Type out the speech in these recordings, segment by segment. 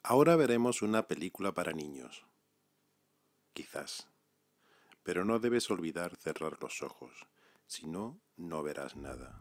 Ahora veremos una película para niños, quizás, pero no debes olvidar cerrar los ojos, si no, no verás nada.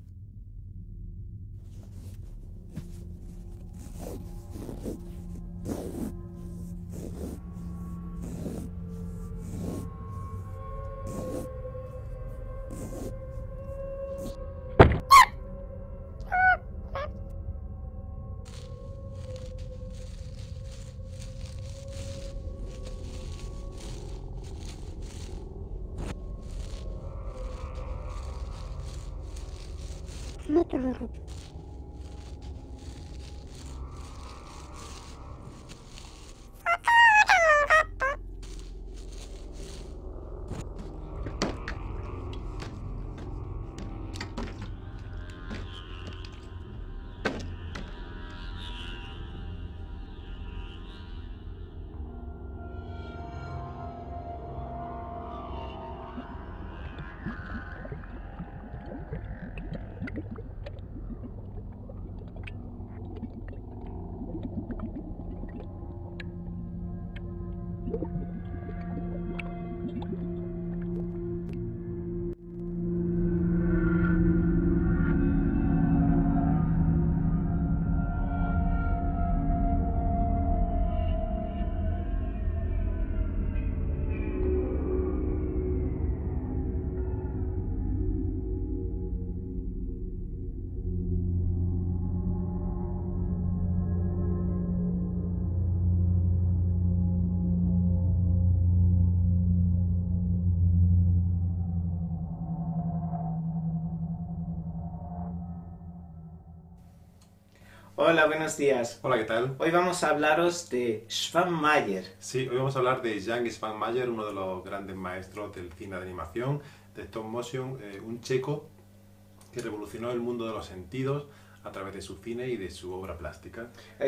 Hola, buenos días. Hola, ¿qué tal? Hoy vamos a hablaros de Schwammeier. Sí, hoy vamos a hablar de Jan Svanmayer, uno de los grandes maestros del cine de animación, de stop motion, un checo que revolucionó el mundo de los sentidos a través de su cine y de su obra plástica.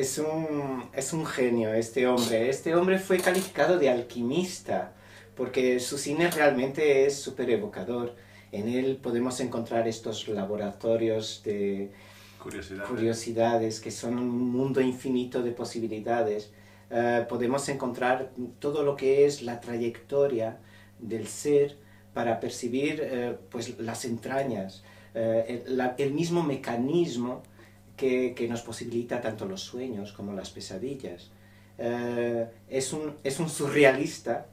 Es un genio este hombre. Este hombre fue calificado de alquimista porque su cine realmente es súper evocador. En él podemos encontrar estos laboratorios de Curiosidades. curiosidades que son un mundo infinito de posibilidades. Podemos encontrar todo lo que es la trayectoria del ser para percibir pues las entrañas, el mismo mecanismo que nos posibilita tanto los sueños como las pesadillas. Es un surrealista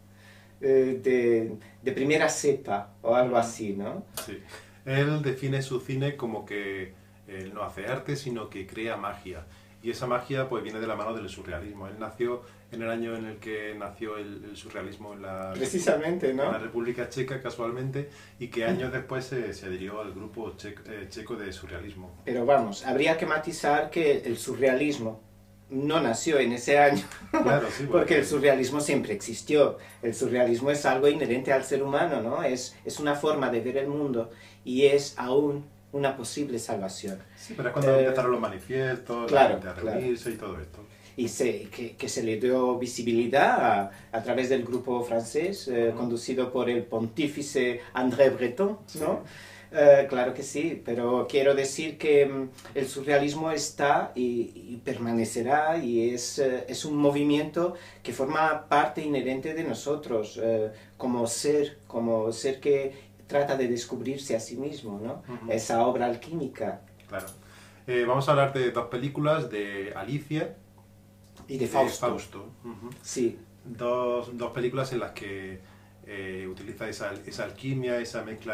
de primera cepa o algo así, ¿no? Sí. Él define su cine como que él no hace arte, sino que crea magia. Y esa magia pues viene de la mano del surrealismo. Él nació en el año en el que nació el surrealismo en Precisamente, en la ¿no? República Checa casualmente, y que años después se adhirió al grupo checo de surrealismo. Pero vamos, habría que matizar que el surrealismo no nació en ese año, Claro, sí, porque porque el surrealismo siempre existió. El surrealismo es algo inherente al ser humano, ¿no? Es una forma de ver el mundo y es aún una posible salvación. sí, pero es cuando Eh, empezaron los manifiestos, la claro, gente a claro. reunirse y todo esto. Y que se le dio visibilidad a través del grupo francés conducido por el pontífice André Breton, Sí. ¿no? Claro que sí, pero quiero decir que el surrealismo está y permanecerá y es un movimiento que forma parte inherente de nosotros como ser que trata de descubrirse a sí mismo, ¿no? Ujú. Esa obra alquímica Claro. Vamos a hablar de dos películas, de Alicia y y de de Fausto. Fausto. Ujú. Sí, Dos películas en las que utiliza esa alquimia, esa mezcla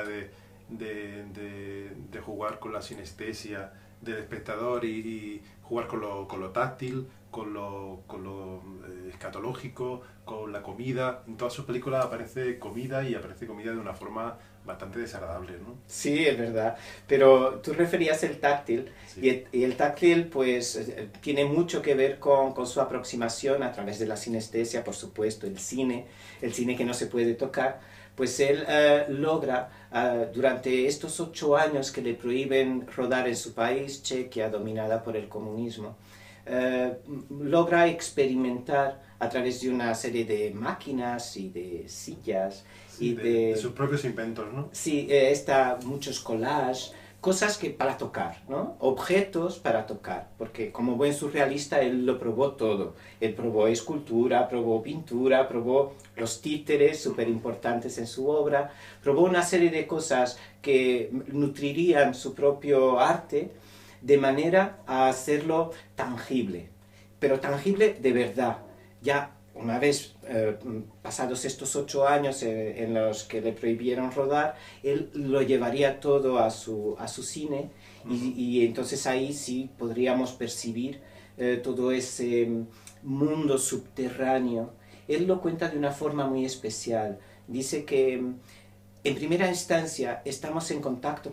de jugar con la sinestesia del espectador y jugar con lo táctil, con lo escatológico, con la comida. En todas sus películas aparece comida y aparece comida de una forma bastante desagradable, ¿no? sí, es verdad. Pero tú referías el táctil Sí. y el táctil pues tiene mucho que ver con su aproximación a través de la sinestesia, por supuesto, el cine que no se puede tocar. Pues él logra, durante estos 8 años que le prohíben rodar en su país, Chequia, dominada por el comunismo, logra experimentar a través de una serie de máquinas y de sillas Sí, y de sus propios inventos, ¿no? sí, muchos collages cosas que para tocar, ¿no? Objetos para tocar, porque como buen surrealista él lo probó todo. Él probó escultura, probó pintura, probó los títeres, súper importantes en su obra, probó una serie de cosas que nutrirían su propio arte de manera a hacerlo tangible, pero tangible de verdad. Ya una vez pasados estos 8 años en los que le prohibieron rodar, él lo llevaría todo a su cine y entonces ahí sí podríamos percibir todo ese mundo subterráneo. Él lo cuenta de una forma muy especial. Dice que en primera instancia estamos en contacto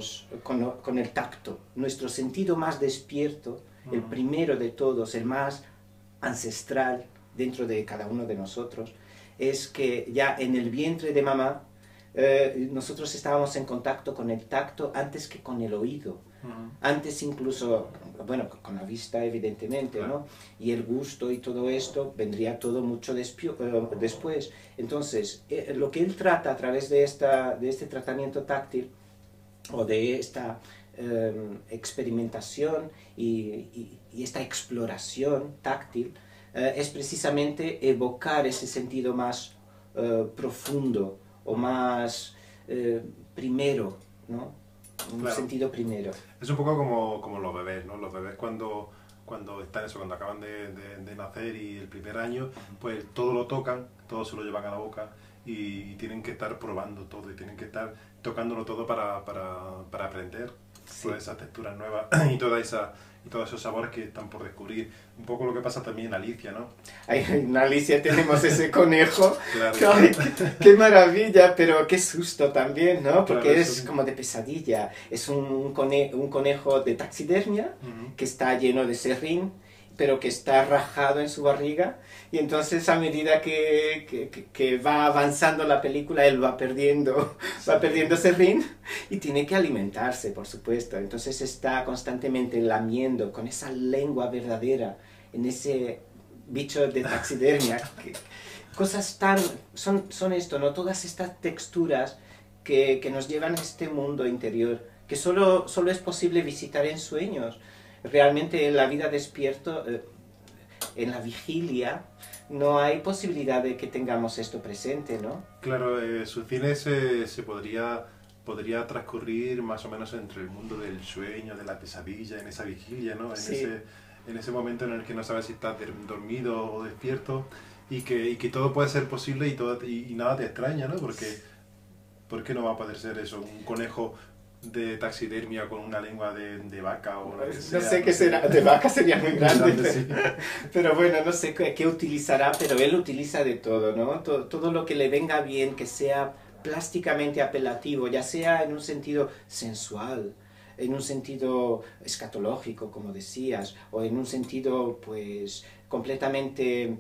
con el tacto, nuestro sentido más despierto, el primero de todos, el más ancestral dentro de cada uno de nosotros, es que ya en el vientre de mamá nosotros estábamos en contacto con el tacto antes que con el oído, antes incluso, bueno, con la vista evidentemente, claro, ¿no? Y el gusto y todo esto vendría todo mucho después. Entonces, lo que él trata a través de este tratamiento táctil o de esta experimentación y esta exploración táctil es precisamente evocar ese sentido más profundo o más primero, ¿no? Un claro, sentido primero. Es un poco como los bebés, ¿no? Los bebés cuando están eso, cuando acaban de nacer y el primer año, pues todo lo tocan, todo se lo llevan a la boca y tienen que estar probando todo y tienen que estar tocándolo todo para aprender, sí, todas esas texturas nuevas y todos esos sabores que están por descubrir. Un poco lo que pasa también en Alicia, ¿no? En Alicia tenemos ese conejo. Claro. Ay, qué maravilla, pero qué susto también, ¿no? Porque claro, es como de pesadilla. Es un conejo de taxidermia que está lleno de serrín, pero que está rajado en su barriga. Y entonces a medida que va avanzando la película, él va perdiendo serrín y tiene que alimentarse, por supuesto. Entonces está constantemente lamiendo con esa lengua verdadera en ese bicho de taxidermia. Cosas tan... son esto, ¿no? Todas estas texturas que nos llevan a este mundo interior, que solo es posible visitar en sueños. Realmente en la vida despierto, en la vigilia, no hay posibilidad de que tengamos esto presente, ¿no? Claro, su cine se podría transcurrir más o menos entre el mundo del sueño, de la pesadilla, en esa vigilia, ¿no? Sí. En ese momento en el que no sabes si estás dormido o despierto y que todo puede ser posible y nada te extraña, ¿no? ¿Por qué no va a poder ser eso? Un conejo de taxidermia con una lengua de vaca o lo que sea. No sé qué será, de vaca sería muy grande, sí. Pero bueno, no sé qué utilizará, pero él utiliza de todo, ¿no? Todo lo que le venga bien, que sea plásticamente apelativo, ya sea en un sentido sensual, en un sentido escatológico, como decías, o en un sentido, pues, completamente...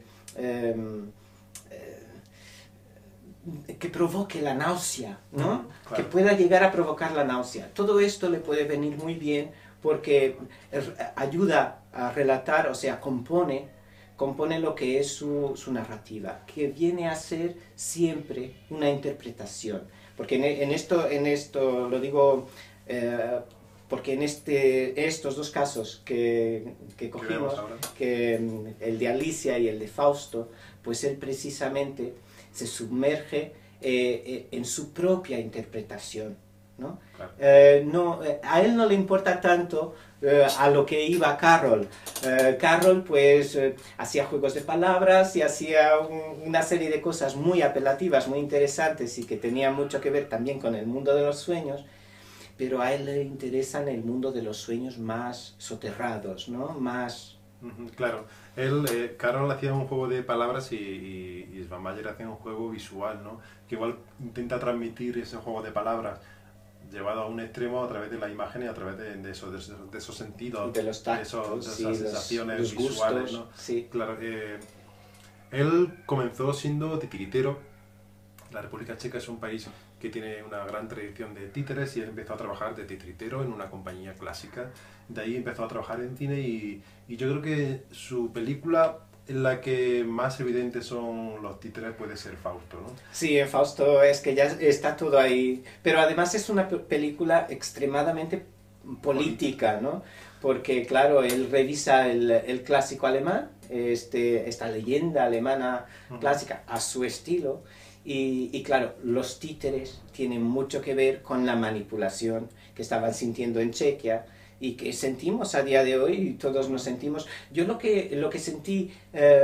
que provoque la náusea, ¿no? Claro. Que pueda llegar a provocar la náusea. Todo esto le puede venir muy bien porque ayuda a relatar, o sea, compone lo que es su narrativa, que viene a ser siempre una interpretación. Porque en esto lo digo porque en estos dos casos que cogimos, que el de Alicia y el de Fausto, pues él precisamente se sumerge en su propia interpretación, ¿no? Claro. A él no le importa tanto a lo que iba Carroll. Carroll pues hacía juegos de palabras y hacía una serie de cosas muy apelativas, muy interesantes y que tenían mucho que ver también con el mundo de los sueños, pero a él le interesan el mundo de los sueños más soterrados, ¿no? Más... Claro. Carroll hacía un juego de palabras y Svan Mayer hacía un juego visual, ¿no? Que igual intenta transmitir ese juego de palabras llevado a un extremo a través de la imagen y a través de esos sentidos, de los tactos, de esas sensaciones los visuales, gustos, ¿no? Sí. Claro, él comenzó siendo titiritero. La República Checa es un país que tiene una gran tradición de títeres y él empezó a trabajar de titiritero en una compañía clásica. De ahí empezó a trabajar en cine y yo creo que su película en la que más evidentes son los títeres puede ser Fausto, ¿no? Sí, en Fausto es que ya está todo ahí. Pero además es una película extremadamente política, ¿no? Porque, claro, él revisa el clásico alemán, esta leyenda alemana clásica, a su estilo. Y claro, los títeres tienen mucho que ver con la manipulación que estaban sintiendo en Chequia y que sentimos a día de hoy, y todos nos sentimos. Yo lo que sentí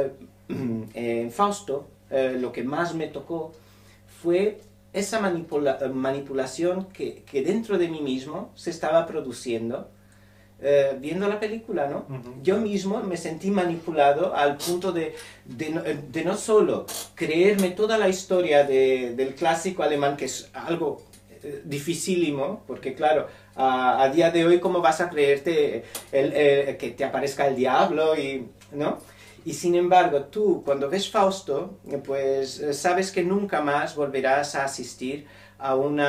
en Fausto, lo que más me tocó, fue esa manipulación que dentro de mí mismo se estaba produciendo viendo la película, ¿no? Yo mismo me sentí manipulado al punto de no solo creerme toda la historia del clásico alemán, que es algo dificilísimo, porque claro, a día de hoy, ¿cómo vas a creerte que te aparezca el diablo? ¿No? Y sin embargo, tú cuando ves Fausto, pues sabes que nunca más volverás a asistir a un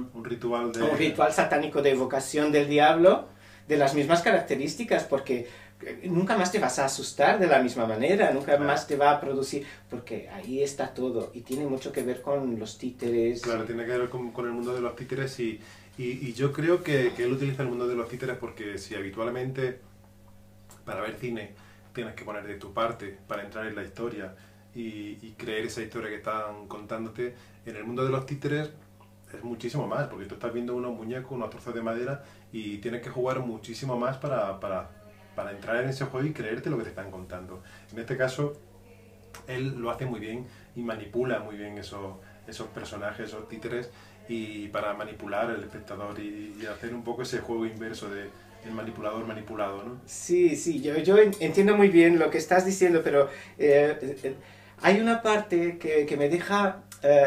ritual satánico de evocación del diablo de las mismas características, porque nunca más te vas a asustar de la misma manera, nunca más te va a producir, porque ahí está todo, y tiene mucho que ver con los títeres. Claro, tiene que ver con el mundo de los títeres, y yo creo que él utiliza el mundo de los títeres porque si habitualmente para ver cine tienes que poner de tu parte para entrar en la historia y creer esa historia que están contándote, en el mundo de los títeres es muchísimo más, porque tú estás viendo unos muñecos, unos trozos de madera y tienes que jugar muchísimo más para entrar en ese juego y creerte lo que te están contando. En este caso, él lo hace muy bien y manipula muy bien esos personajes, esos títeres, y para manipular al espectador y hacer un poco ese juego inverso de el manipulador manipulado, ¿no? Sí, sí, yo entiendo muy bien lo que estás diciendo, pero hay una parte que me deja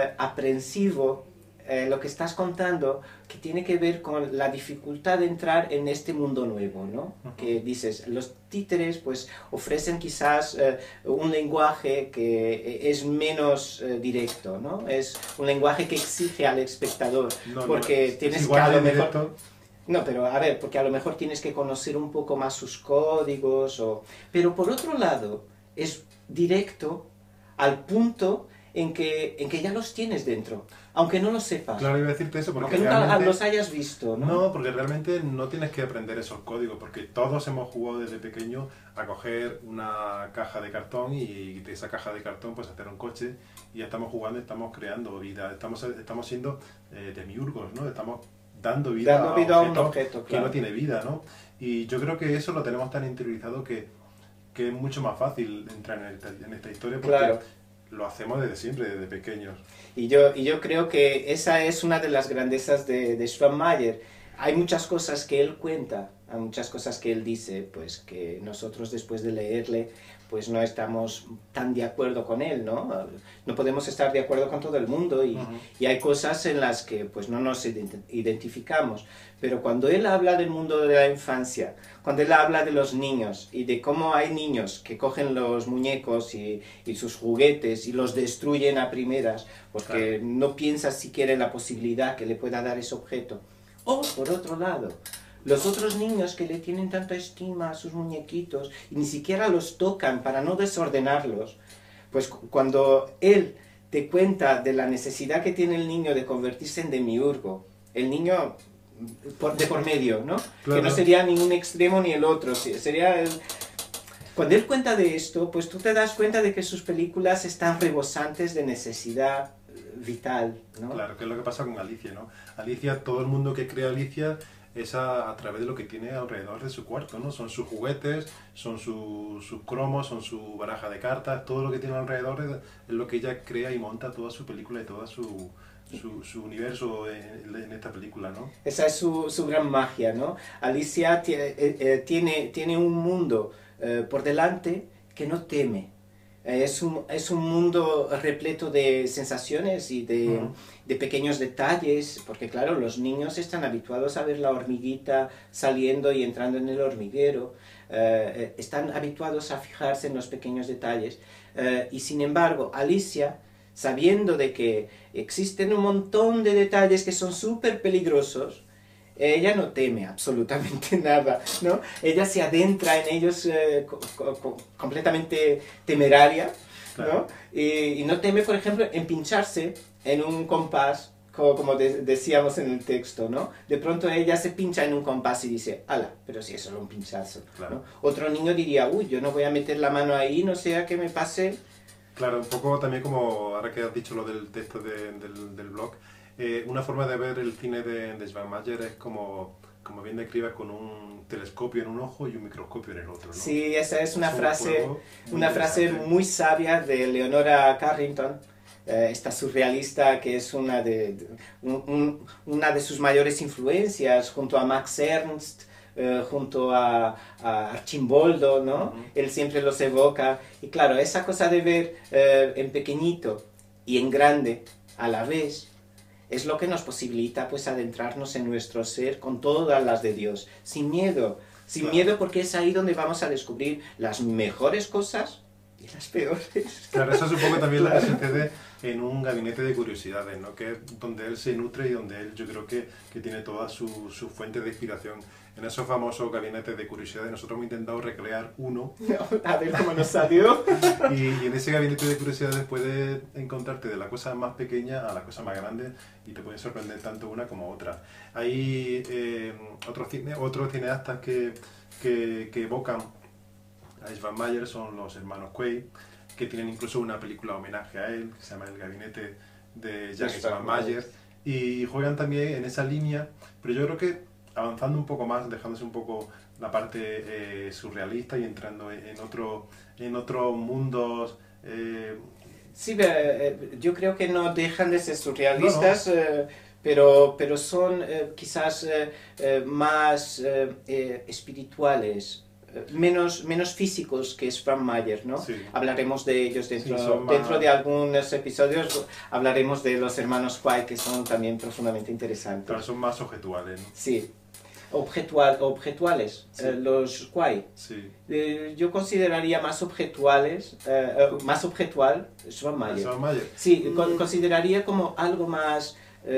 aprensivo lo que estás contando, que tiene que ver con la dificultad de entrar en este mundo nuevo, ¿no? Que dices, los títeres pues ofrecen quizás un lenguaje que es menos directo, ¿no? Es un lenguaje que exige al espectador, porque tienes que a lo mejor... No, pero a ver, porque a lo mejor tienes que conocer un poco más sus códigos, pero por otro lado, es directo al punto en que ya los tienes dentro, aunque no lo sepas. Claro, iba a decirte eso, porque aunque nunca los hayas visto, ¿no? No, porque realmente no tienes que aprender esos códigos, porque todos hemos jugado desde pequeño a coger una caja de cartón y de esa caja de cartón pues hacer un coche, y ya estamos jugando, estamos creando vida, estamos siendo demiurgos, ¿no? Estamos dando vida a un objeto, que no tiene vida, ¿no? Y yo creo que eso lo tenemos tan interiorizado que es mucho más fácil entrar en esta historia, porque claro, lo hacemos desde siempre, desde pequeños. Y yo creo que esa es una de las grandezas de Schwammeier. Hay muchas cosas que él cuenta, hay muchas cosas que él dice, pues que nosotros después de leerle, pues no estamos tan de acuerdo con él, ¿no? No podemos estar de acuerdo con todo el mundo y hay cosas en las que pues no nos identificamos. Pero cuando él habla del mundo de la infancia, cuando él habla de los niños y de cómo hay niños que cogen los muñecos y sus juguetes y los destruyen a primeras porque no piensan siquiera en la posibilidad que le pueda dar ese objeto. O, por otro lado, los otros niños que le tienen tanta estima a sus muñequitos y ni siquiera los tocan para no desordenarlos, pues cuando él te cuenta de la necesidad que tiene el niño de convertirse en demiurgo, el niño de por medio, ¿no? Claro. Que no sería ni un extremo ni el otro, sería Cuando él cuenta de esto, pues tú te das cuenta de que sus películas están rebosantes de necesidad vital, ¿no? Claro, que es lo que pasa con Alicia, ¿no? Alicia, todo el mundo que crea Alicia es a través de lo que tiene alrededor de su cuarto, ¿no? Son sus juguetes, son sus cromos, son su baraja de cartas, todo lo que tiene alrededor es lo que ella crea y monta toda su película y toda su universo en esta película, ¿no? Esa es su gran magia, ¿no? Alicia tiene un mundo por delante que no teme. Es un mundo repleto de sensaciones y de pequeños detalles, porque claro, los niños están habituados a ver la hormiguita saliendo y entrando en el hormiguero, están habituados a fijarse en los pequeños detalles, y sin embargo, Alicia, sabiendo de que existen un montón de detalles que son súper peligrosos, ella no teme absolutamente nada, ¿no? Ella se adentra en ellos completamente temeraria, Claro. ¿no? Y no teme, por ejemplo, en pincharse en un compás, como decíamos en el texto, ¿no? De pronto ella se pincha en un compás y dice, ala, pero si es solo un pinchazo, Claro. ¿no? Otro niño diría, uy, yo no voy a meter la mano ahí, no sea que me pase. Claro, un poco también como ahora que has dicho lo del texto del blog, una forma de ver el cine de Schwanmayer es como bien describes, con un telescopio en un ojo y un microscopio en el otro, ¿no? Sí, esa es una un frase, juego muy frase interesante. muy sabia de Leonora Carrington, esta surrealista que es una una de sus mayores influencias, junto a Max Ernst, junto a Archimboldo, ¿no? Ujú. Él siempre los evoca. Y claro, esa cosa de ver en pequeñito y en grande a la vez es lo que nos posibilita pues adentrarnos en nuestro ser con todas las de Dios, sin miedo. Sin Claro. miedo, porque es ahí donde vamos a descubrir las mejores cosas y las peores. Claro, eso supongo también Claro. lo que sucede en un gabinete de curiosidades, ¿no? Que es donde él se nutre y donde él yo creo que tiene toda su fuente de inspiración. En esos famosos gabinetes de curiosidades nosotros hemos intentado recrear uno A ver cómo nos salió. y en ese gabinete de curiosidades puedes encontrarte de la cosa más pequeña a la cosa más grande y te pueden sorprender tanto una como otra. Hay otros cineastas que evocan a Schwanmayer, son los hermanos Quay, que tienen incluso una película homenaje a él, que se llama El gabinete de Jan Schwanmayer, y juegan también en esa línea, pero yo creo que avanzando un poco más, dejándose un poco la parte surrealista y entrando en otros mundos. Sí, yo creo que no dejan de ser No, surrealistas, pero son quizás más espirituales, menos físicos que Schwanmayer, ¿no? Sí. Hablaremos de ellos dentro, Sí, son dentro más- de algunos episodios, hablaremos de los hermanos Quay, que son también profundamente interesantes. Claro, son más objetuales, ¿no? Sí, objetuales, Sí. los Quay. Sí. Yo consideraría más más objetual Schwanmayer. Schwanmayer. Sí, consideraría como algo más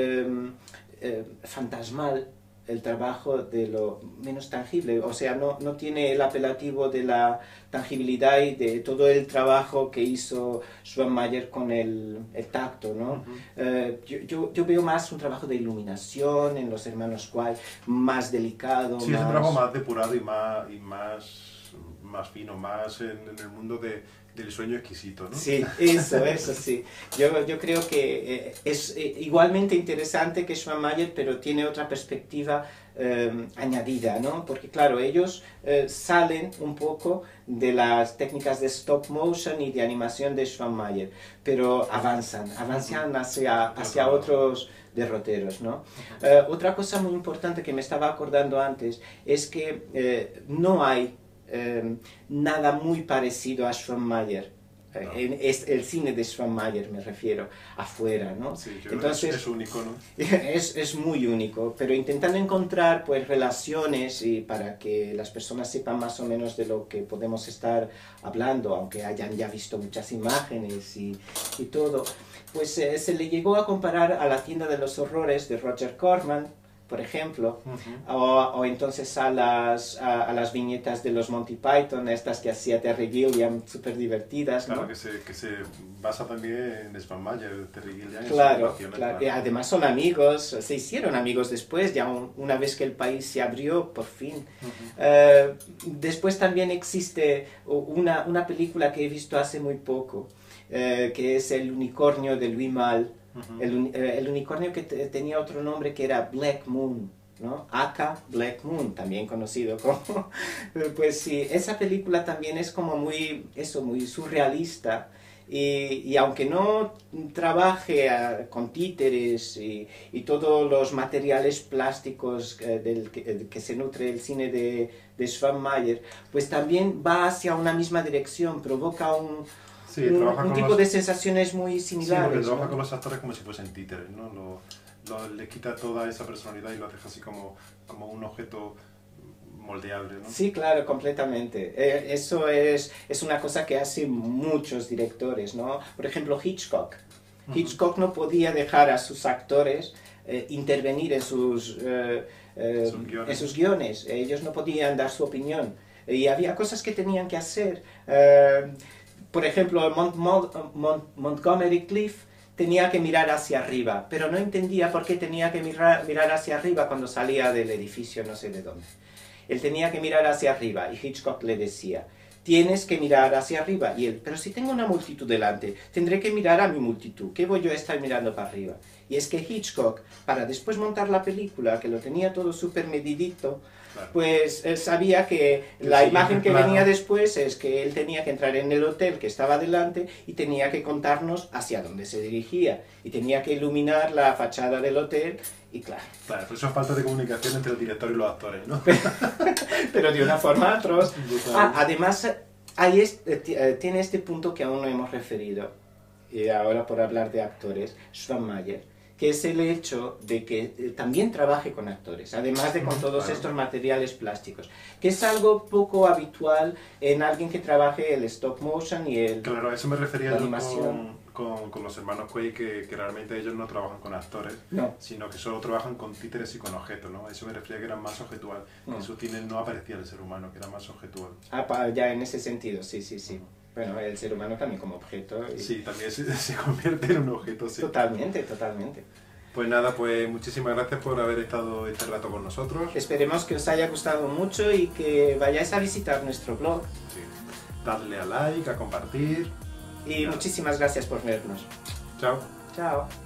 fantasmal el trabajo de lo menos tangible, o sea, no tiene el apelativo de la tangibilidad y de todo el trabajo que hizo Schwanmayer con el tacto, ¿no? Yo veo más un trabajo de iluminación en los hermanos Quay, más delicado, Sí, es un trabajo más depurado y más fino, más en el mundo del sueño exquisito, ¿no? Sí, eso sí. Yo creo que es igualmente interesante que Schwanmayer, pero tiene otra perspectiva añadida, ¿no? Porque claro, ellos salen un poco de las técnicas de stop motion y de animación de Schwanmayer, pero avanzan hacia otros derroteros, ¿no? Otra cosa muy importante que me estaba acordando antes es que no hay nada muy parecido a Schwanmayer. No. Es el cine de Schwanmayer, me refiero, afuera, ¿no? Sí, yo Entonces, creo que es único, ¿no? es muy único, pero intentando encontrar pues relaciones y para que las personas sepan más o menos de lo que podemos estar hablando, aunque hayan ya visto muchas imágenes y todo, pues se le llegó a comparar a La tienda de los horrores de Roger Corman, por ejemplo, o entonces a las viñetas de los Monty Python, estas que hacía Terry Gilliam, súper divertidas, ¿no? Claro, que se basa también en Schwanmayer, Terry Gilliam. en sus Claro, relaciones, claro. Y además son amigos, se hicieron amigos después, ya una vez que el país se abrió, por fin. Después también existe una película que he visto hace muy poco, que es El unicornio de Louis Malle. El unicornio que tenía otro nombre que era Black Moon, ¿no? Aka Black Moon, también conocido como... Pues sí, esa película también es como muy surrealista. Y aunque no trabaje con títeres y todos los materiales plásticos del que se nutre el cine de Schwanmayer, pues también va hacia una misma dirección, provoca un tipo de sensaciones muy similares. Sí, porque trabaja ¿no? con los actores como si fuesen títeres, ¿no? Le quita toda esa personalidad y lo deja así como un objeto moldeable, ¿no? Sí, claro, completamente. Eso es una cosa que hacen muchos directores, ¿no? Por ejemplo, Hitchcock. Hitchcock no podía dejar a sus actores intervenir en sus guiones. Ellos no podían dar su opinión. Y había cosas que tenían que hacer. Por ejemplo, Montgomery Clift tenía que mirar hacia arriba, pero no entendía por qué tenía que mirar hacia arriba cuando salía del edificio no sé de dónde. Él tenía que mirar hacia arriba y Hitchcock le decía, tienes que mirar hacia arriba. Y él, pero si tengo una multitud delante, tendré que mirar a mi multitud. ¿Qué voy yo a estar mirando para arriba? Y es que Hitchcock, para después montar la película, que lo tenía todo súper medidito, claro, pues él sabía que la imagen que venía después es que él tenía que entrar en el hotel que estaba delante y tenía que contarnos hacia dónde se dirigía. Y tenía que iluminar la fachada del hotel y claro. Claro, por eso es falta de comunicación entre el director y los actores, ¿no? Pero de una forma atroz. Además, tiene este punto que aún no hemos referido, y ahora por hablar de actores, Schwanmayer, que es el hecho de que también trabaje con actores, además de con todos estos materiales plásticos, que es algo poco habitual en alguien que trabaje el stop motion y el Claro, a eso me refería la yo animación. con los hermanos Quay, que realmente ellos no trabajan con actores, No. sino que solo trabajan con títeres y con objetos, ¿no? A eso me refería que eran más objetual. En su cine no aparecía el ser humano, que era más objetual. Ya en ese sentido, sí. Bueno, el ser humano también como objeto. Sí, también se convierte en un objeto, sí. Totalmente. Pues nada, pues muchísimas gracias por haber estado este rato con nosotros. Esperemos que os haya gustado mucho y que vayáis a visitar nuestro blog. Sí. Dadle a like, a compartir. Y muchísimas gracias por vernos. Chao. Chao.